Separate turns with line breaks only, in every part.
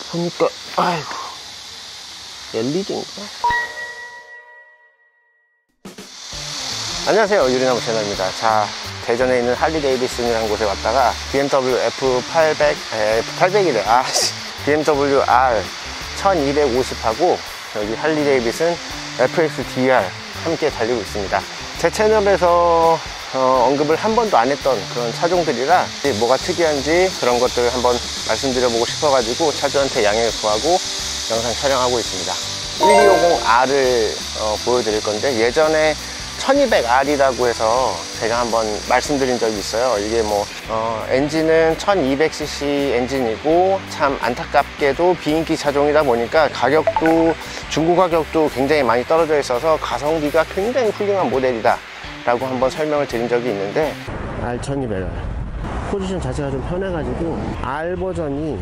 보니까 아이고 LED인가? 안녕하세요, 유리나무 채널입니다. 자, 대전에 있는 할리 데이비슨이라는 곳에 왔다가 BMW F800이래. BMW R 1250하고 여기 할리 데이비슨 FXDR 함께 달리고 있습니다. 제 채널에서 언급을 한 번도 안 했던 그런 차종들이라 뭐가 특이한지 그런 것들 한번 말씀드려보고 싶어가지고 차주한테 양해를 구하고 영상 촬영하고 있습니다. 1250R을 보여드릴 건데, 예전에 1200R이라고 해서 제가 한번 말씀드린 적이 있어요. 이게 엔진은 1200cc 엔진이고, 참 안타깝게도 비인기 차종이다 보니까 가격도, 중고 가격도 굉장히 많이 떨어져 있어서 가성비가 굉장히 훌륭한 모델이다 라고 한번 설명을 드린 적이 있는데, R1200R 포지션 자체가 좀 편해가지고 R 버전이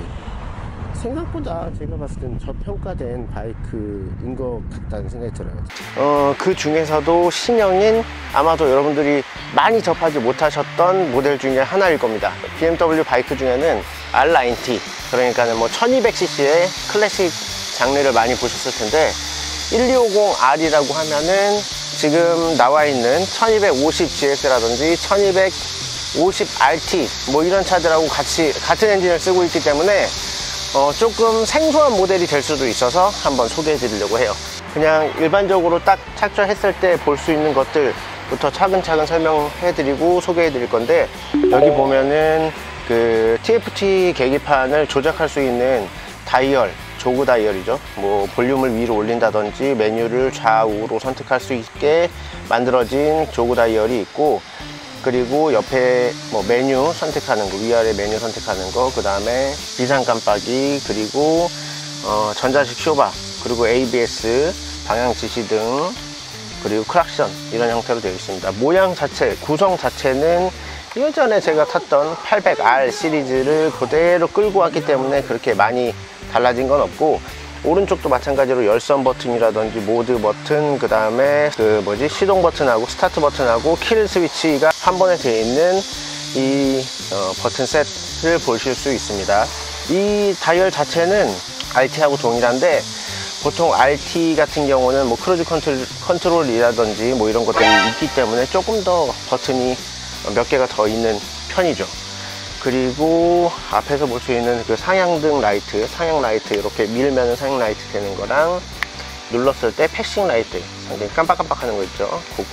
생각보다 제가 봤을 때는 저평가된 바이크인 것 같다는 생각이 들어요. 그 중에서도 신형인, 아마도 여러분들이 많이 접하지 못하셨던 모델 중에 하나일 겁니다. BMW 바이크 중에는 R90, 그러니까 1200cc의 클래식 장르를 많이 보셨을 텐데, 1250R이라고 하면은 지금 나와 있는 1250GS라든지 1250RT 이런 차들하고 같은 엔진을 쓰고 있기 때문에 조금 생소한 모델이 될 수도 있어서 한번 소개해 드리려고 해요. 그냥 일반적으로 딱 착좌했을 때 볼 수 있는 것들부터 차근차근 설명해 드리고 소개해 드릴 건데, 여기 보면은 그 TFT 계기판을 조작할 수 있는 다이얼, 조그 다이얼이죠. 볼륨을 위로 올린다든지 메뉴를 좌우로 선택할 수 있게 만들어진 조그 다이얼이 있고, 그리고 옆에 메뉴 선택하는 거, 위아래 메뉴 선택하는 거, 그 다음에 비상 깜빡이, 그리고 전자식 쇼바, 그리고 ABS, 방향 지시등, 그리고 크락션, 이런 형태로 되어 있습니다. 모양 자체, 구성 자체는 예전에 제가 탔던 800R 시리즈를 그대로 끌고 왔기 때문에 그렇게 많이 달라진 건 없고, 오른쪽도 마찬가지로 열선 버튼이라든지 모드 버튼, 그 다음에 시동 버튼하고 스타트 버튼하고 킬 스위치가 한 번에 되어 있는 이 버튼 셋을 보실 수 있습니다. 이 다이얼 자체는 RT하고 동일한데, 보통 RT 같은 경우는 크루즈 컨트롤이라든지 이런 것들이 있기 때문에 조금 더 버튼이 몇 개가 더 있는 편이죠. 그리고 앞에서 볼 수 있는 그 상향등 라이트, 상향 라이트, 이렇게 밀면은 상향 라이트 되는 거랑, 눌렀을 때 패싱 라이트, 상당히 깜빡깜빡 하는 거 있죠.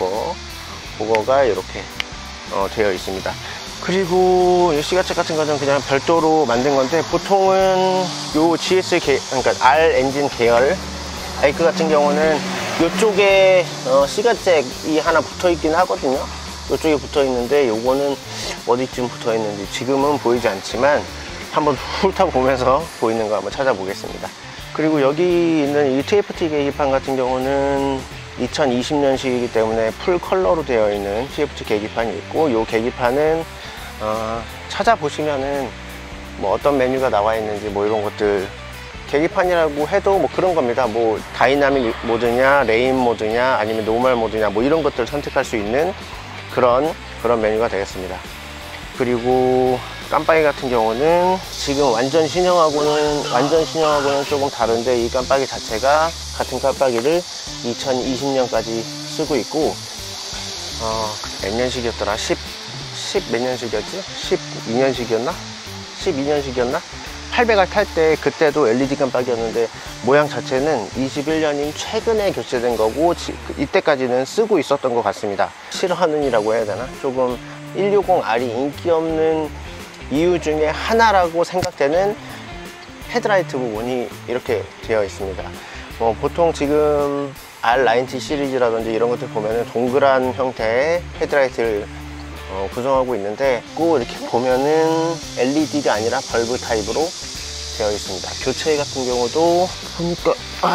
그거가 이렇게 되어 있습니다. 그리고 이 시가책 같은 거는 그냥 별도로 만든 건데, 보통은 요 그러니까 R 엔진 계열 바이크 같은 경우는 이쪽에 시가책이 하나 붙어 있긴 하거든요. 이쪽에 붙어 있는데, 요거는 어디쯤 붙어 있는지 지금은 보이지 않지만 한번 훑어보면서 보이는 거 한번 찾아보겠습니다. 그리고 여기 있는 이 TFT 계기판 같은 경우는 2020년식이기 때문에 풀 컬러로 되어 있는 TFT 계기판이 있고, 이 계기판은 찾아보시면은 어떤 메뉴가 나와 있는지 이런 것들, 계기판이라고 해도 그런 겁니다. 다이나믹 모드냐, 레인 모드냐, 아니면 노멀 모드냐, 이런 것들을 선택할 수 있는 그런 메뉴가 되겠습니다. 그리고 깜빡이 같은 경우는 지금 완전 신형하고는 조금 다른데, 이 깜빡이 자체가 같은 깜빡이를 2020년까지 쓰고 있고, 몇 년식이었더라? 10 몇 년식이었지? 12년식이었나? 12년식이었나? 800R 탈 때 그때도 LED 깜빡이였는데, 모양 자체는 21년인 최근에 교체된 거고, 이때까지는 쓰고 있었던 것 같습니다. 싫어하는이라고 해야 되나? 조금 160R이 인기 없는 이유 중에 하나라고 생각되는 헤드라이트 부분이 이렇게 되어 있습니다. 보통 지금 R90 시리즈라든지 이런 것들 보면은 동그란 형태의 헤드라이트를 구성하고 있는데, 꼭 이렇게 보면은 LED가 아니라 벌브 타입으로 되어 있습니다. 교체 같은 경우도 보니까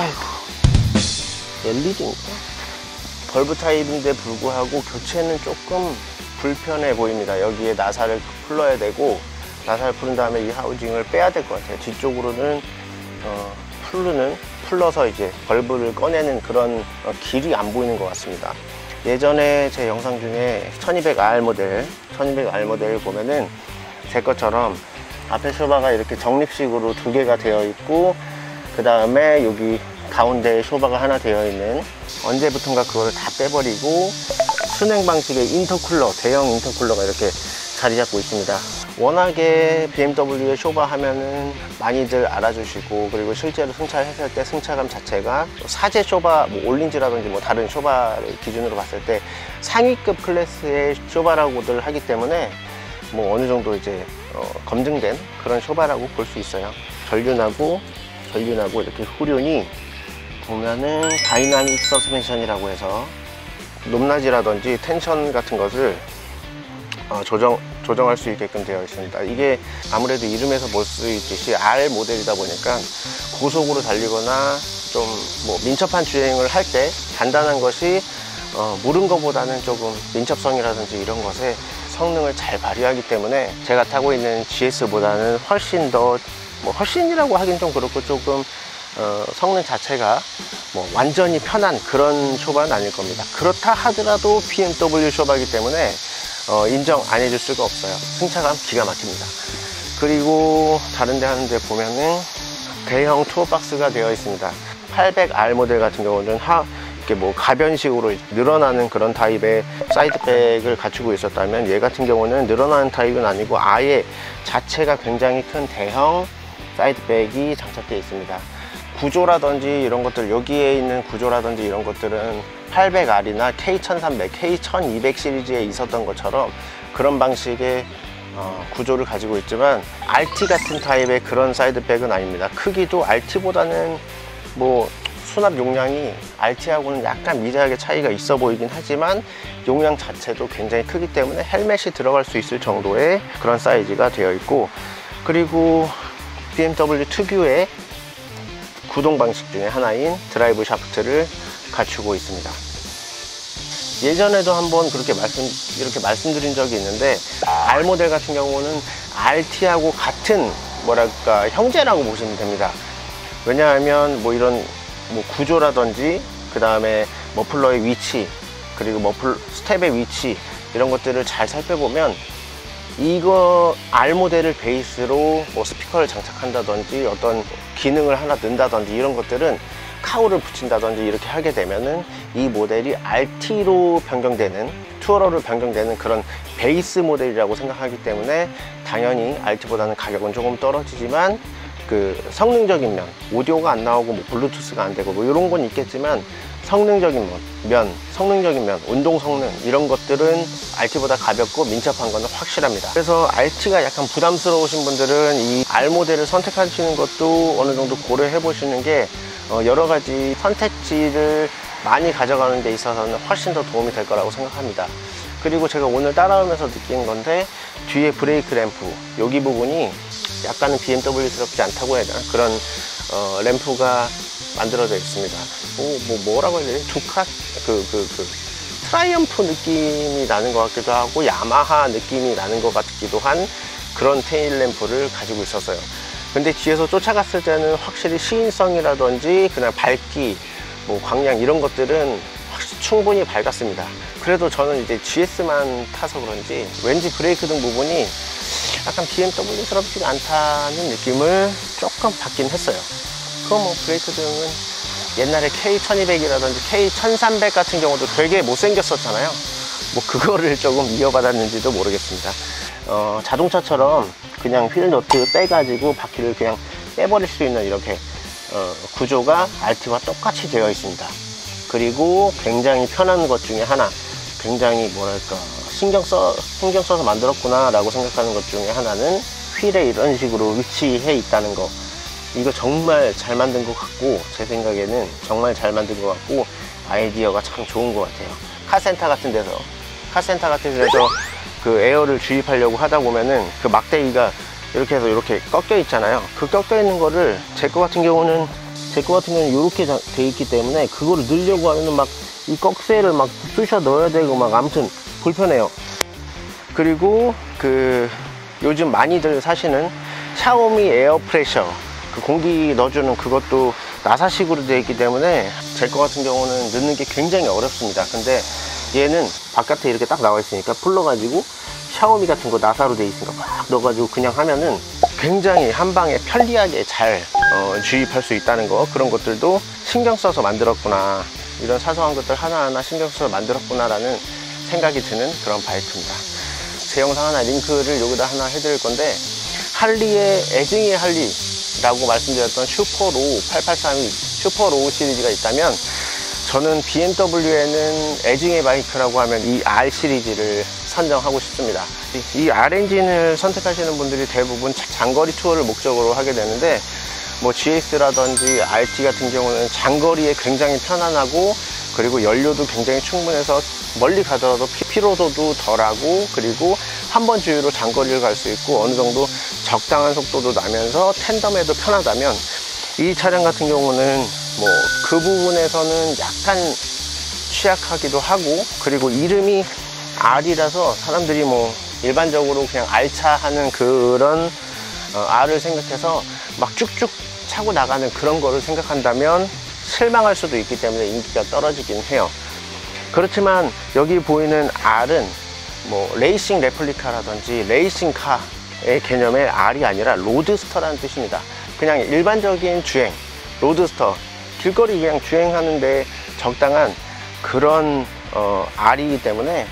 LED인가? 벌브 타입인데 불구하고 교체는 조금 불편해 보입니다. 여기에 나사를 풀러야 되고, 나사를 풀은 다음에 이 하우징을 빼야 될 것 같아요. 뒤쪽으로는 풀러서 이제 벌브를 꺼내는 그런 길이 안 보이는 것 같습니다. 예전에 제 영상 중에 1200R 모델 보면은 제 것처럼 앞에 쇼바가 이렇게 적립식으로 두 개가 되어 있고, 그 다음에 여기 가운데에 쇼바가 하나 되어 있는, 언제부턴가 그거를 다 빼버리고 순행 방식의 인터쿨러, 대형 인터쿨러가 이렇게 자리 잡고 있습니다. 워낙에 BMW의 쇼바 하면은 많이들 알아주시고, 그리고 실제로 승차했을 때 승차감 자체가 사제 쇼바, 뭐 올린지라든지 뭐 다른 쇼바를 기준으로 봤을 때 상위급 클래스의 쇼바라고들 하기 때문에 뭐 어느 정도 이제 검증된 그런 쇼바라고 볼 수 있어요. 전륜하고 이렇게 후륜이 보면은 다이나믹 서스펜션이라고 해서 높낮이라든지 텐션 같은 것을 조정할 수 있게끔 되어 있습니다. 이게 아무래도 이름에서 볼 수 있듯이 R 모델이다 보니까 고속으로 달리거나 좀 뭐 민첩한 주행을 할 때 단단한 것이 무른 것보다는 조금 민첩성이라든지 이런 것에 성능을 잘 발휘하기 때문에 제가 타고 있는 GS보다는 훨씬 더, 뭐 훨씬이라고 하긴 좀 그렇고, 조금 성능 자체가 뭐 완전히 편한 그런 쇼바는 아닐 겁니다. 그렇다 하더라도 BMW 쇼바이기 때문에 인정 안 해줄 수가 없어요. 승차감 기가 막힙니다. 그리고 다른 데 하는데 보면은 대형 투어박스가 되어 있습니다. 800R 모델 같은 경우는 이렇게 뭐 가변식으로 늘어나는 그런 타입의 사이드백을 갖추고 있었다면, 얘 같은 경우는 늘어나는 타입은 아니고 아예 자체가 굉장히 큰 대형 사이드백이 장착되어 있습니다. 구조라든지 이런 것들, 여기에 있는 구조라든지 이런 것들은 800R이나 K1300, K1200 시리즈에 있었던 것처럼 그런 방식의 구조를 가지고 있지만, RT 같은 타입의 그런 사이드백은 아닙니다. 크기도 RT보다는 뭐 수납 용량이 RT하고는 약간 미세하게 차이가 있어 보이긴 하지만 용량 자체도 굉장히 크기 때문에 헬멧이 들어갈 수 있을 정도의 그런 사이즈가 되어 있고, 그리고 BMW 특유의 구동 방식 중에 하나인 드라이브 샤프트를 갖추고 있습니다. 예전에도 한번 이렇게 말씀드린 적이 있는데, R 모델 같은 경우는 RT하고 같은 뭐랄까 형제라고 보시면 됩니다. 왜냐하면 뭐 이런 뭐 구조라든지, 그 다음에 머플러의 위치, 그리고 스텝의 위치, 이런 것들을 잘 살펴보면 이거 R 모델을 베이스로 뭐 스피커를 장착한다든지 어떤 기능을 하나 넣는다든지 이런 것들은 카우를 붙인다든지 이렇게 하게 되면은 이 모델이 RT로 변경되는, 투어러로 변경되는 그런 베이스 모델이라고 생각하기 때문에 당연히 RT보다는 가격은 조금 떨어지지만 그 성능적인 면, 오디오가 안 나오고 뭐 블루투스가 안 되고 뭐 이런 건 있겠지만 성능적인 면, 운동 성능 이런 것들은 RT보다 가볍고 민첩한 건 확실합니다. 그래서 RT가 약간 부담스러우신 분들은 이 R 모델을 선택하시는 것도 어느 정도 고려해 보시는 게 여러 가지 선택지를 많이 가져가는 데 있어서는 훨씬 더 도움이 될 거라고 생각합니다. 그리고 제가 오늘 따라오면서 느낀 건데, 뒤에 브레이크 램프 여기 부분이 약간은 BMW스럽지 않다고 해야 되나, 그런 램프가 만들어져 있습니다. 뭐라고 해야 되지? 트라이엄프 느낌이 나는 것 같기도 하고 야마하 느낌이 나는 것 같기도 한 그런 테일 램프를 가지고 있었어요. 근데 뒤에서 쫓아갔을 때는 확실히 시인성이라든지 그냥 밝기, 뭐 광량 이런 것들은 충분히 밝았습니다. 그래도 저는 이제 GS만 타서 그런지 왠지 브레이크 등 부분이 약간 BMW스럽지가 않다는 느낌을 조금 받긴 했어요. 그럼 뭐 브레이크 등은 옛날에 K1200이라든지 K1300 같은 경우도 되게 못생겼었잖아요. 뭐 그거를 조금 이어받았는지도 모르겠습니다. 자동차처럼 그냥 휠 너트 빼가지고 바퀴를 그냥 빼버릴 수 있는 이렇게 구조가 RT와 똑같이 되어 있습니다. 그리고 굉장히 편한 것 중에 하나, 굉장히 뭐랄까 신경 써서 만들었구나 라고 생각하는 것 중에 하나는 휠에 이런 식으로 위치해 있다는 거. 이거 정말 잘 만든 것 같고, 제 생각에는 정말 잘 만든 것 같고 아이디어가 참 좋은 것 같아요. 카센터 같은 데서 그 에어를 주입하려고 하다 보면은 그 막대기가 이렇게 해서 이렇게 꺾여 있잖아요. 그 꺾여 있는 거를 제 거 같은 경우는 이렇게 돼 있기 때문에 그거를 넣으려고 하면은 막 이 꺽쇠를 막 쑤셔 넣어야 되고 막 아무튼 불편해요. 그리고 그 요즘 많이들 사시는 샤오미 에어프레셔, 그 공기 넣어주는 그것도 나사식으로 되어 있기 때문에 제 거 같은 경우는 넣는 게 굉장히 어렵습니다. 근데 얘는 바깥에 이렇게 딱 나와 있으니까 풀러가지고 샤오미 같은 거 나사로 되어 있으니까 막 넣어가지고 그냥 하면은 굉장히 한 방에 편리하게 잘 주입할 수 있다는 거, 그런 것들도 신경 써서 만들었구나, 이런 사소한 것들 하나하나 신경 써서 만들었구나 라는 생각이 드는 그런 바이크입니다. 제 영상 하나 링크를 여기다 하나 해드릴 건데, 할리의 애증의 할리라고 말씀드렸던 슈퍼로우 8832 슈퍼로우 시리즈가 있다면, 저는 BMW에는 애증의 바이크라고 하면 이 R 시리즈를 선정하고 싶습니다. 이 R 엔진을 선택하시는 분들이 대부분 장거리 투어를 목적으로 하게 되는데, 뭐 GS라든지 RT 같은 경우는 장거리에 굉장히 편안하고, 그리고 연료도 굉장히 충분해서 멀리 가더라도 피로도도 덜하고, 그리고 한 번 주유로 장거리를 갈 수 있고 어느 정도 적당한 속도도 나면서 텐덤에도 편하다면, 이 차량 같은 경우는 뭐 그 부분에서는 약간 취약하기도 하고, 그리고 이름이 R이라서 사람들이 뭐 일반적으로 그냥 R차 하는 그런 R을 생각해서 막 쭉쭉 차고 나가는 그런 거를 생각한다면 실망할 수도 있기 때문에 인기가 떨어지긴 해요. 그렇지만 여기 보이는 R은 뭐 레이싱 레플리카라든지 레이싱카의 개념의 R이 아니라 로드스터라는 뜻입니다. 그냥 일반적인 주행, 로드스터, 길거리 그냥 주행하는데 적당한 그런 R이기 때문에,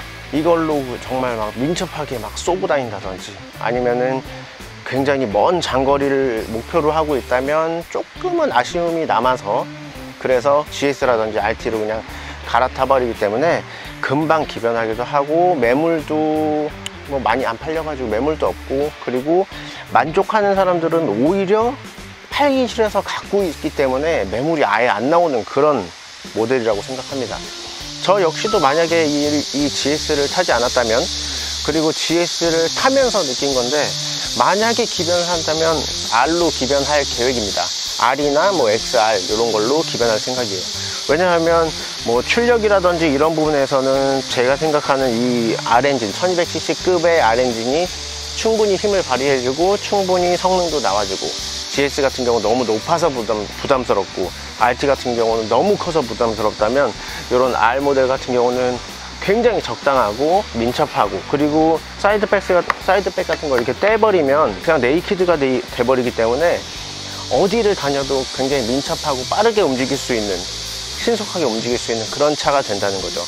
이걸로 정말 막 민첩하게 막 쏘고 다닌다든지, 아니면은 굉장히 먼 장거리를 목표로 하고 있다면 조금은 아쉬움이 남아서, 그래서 GS라든지 RT로 그냥 갈아타 버리기 때문에 금방 기변하기도 하고, 매물도 뭐 많이 안 팔려가지고 매물도 없고, 그리고 만족하는 사람들은 오히려 팔기 싫어서 갖고 있기 때문에 매물이 아예 안 나오는 그런 모델이라고 생각합니다. 저 역시도 만약에 이 GS를 타지 않았다면, 그리고 GS를 타면서 느낀 건데, 만약에 기변을 한다면 R로 기변할 계획입니다. R이나 뭐 XR 이런 걸로 기변할 생각이에요. 왜냐하면 뭐 출력이라든지 이런 부분에서는 제가 생각하는 이 R 엔진, 1200cc급의 R 엔진이 충분히 힘을 발휘해주고 충분히 성능도 나와주고, GS 같은 경우 너무 높아서 부담스럽고, RT 같은 경우는 너무 커서 부담스럽다면, 이런 R 모델 같은 경우는 굉장히 적당하고 민첩하고, 그리고 사이드백 같은 거 이렇게 떼버리면 그냥 네이키드가 돼버리기 때문에 어디를 다녀도 굉장히 민첩하고 빠르게 움직일 수 있는, 신속하게 움직일 수 있는 그런 차가 된다는 거죠.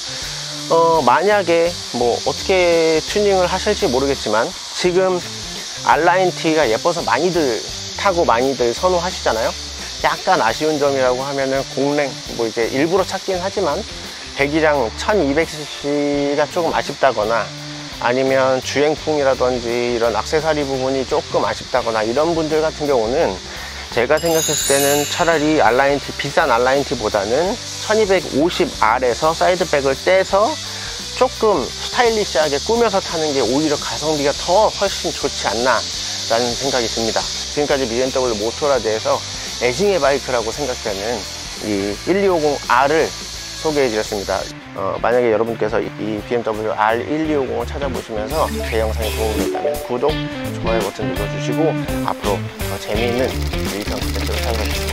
만약에 뭐 어떻게 튜닝을 하실지 모르겠지만, 지금 R라인 T가 예뻐서 많이들 타고 많이들 선호하시잖아요. 약간 아쉬운 점이라고 하면은 공랭, 뭐 이제 일부러 찾긴 하지만 배기량 1200cc가 조금 아쉽다거나, 아니면 주행풍이라든지 이런 액세서리 부분이 조금 아쉽다거나, 이런 분들 같은 경우는 제가 생각했을 때는 차라리 R라인 T, 비싼 R라인 T보다는 1250R에서 사이드백을 떼서 조금 스타일리시하게 꾸며서 타는 게 오히려 가성비가 더 훨씬 좋지 않나 라는 생각이 듭니다. 지금까지 BMW 모토라드에서 애증의 바이크라고 생각되는 이 1250R을 소개해 드렸습니다. 만약에 여러분께서 이 BMW R1250을 찾아보시면서 제 영상이 도움이 됐다면 구독, 좋아요 버튼 눌러주시고, 앞으로 더 재미있는 리뷰 컨텐츠로 찾아뵙겠습니다.